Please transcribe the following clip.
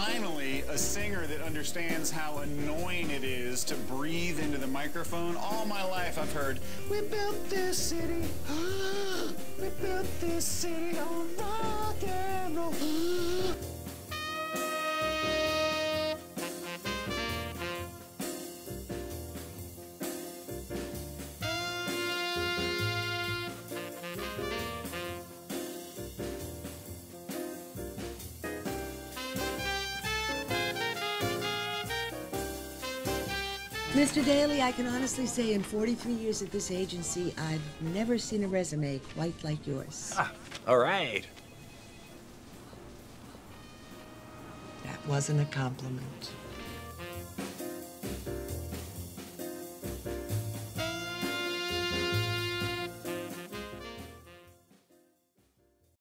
Finally, a singer that understands how annoying it is to breathe into the microphone. All my life I've heard, we built this city, we built this city on rock and roll. Mr. Daly, I can honestly say in 43 years at this agency, I've never seen a resume quite like yours. Ah, all right. That wasn't a compliment.